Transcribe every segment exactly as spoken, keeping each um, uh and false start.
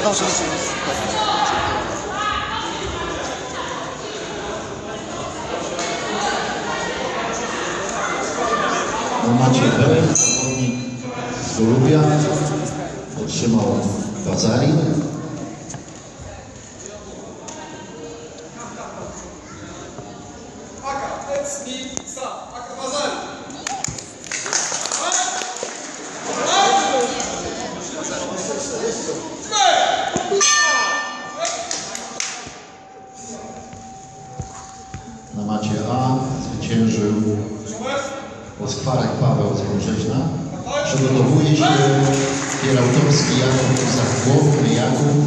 Dobrze. Na macie B, zawodnik z Golubia otrzymał Bazarin. Na macie A zwyciężył Oskwarek Paweł z Wąbrzeźna. Przygotowuje się Pierautorski Jakub Zachłowny Jakub.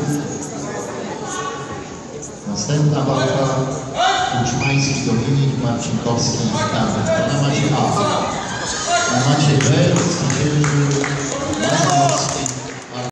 Następna walka Kuczmański Dominik, Marcinkowski Dawid. To na macie A. Na macie B zwyciężył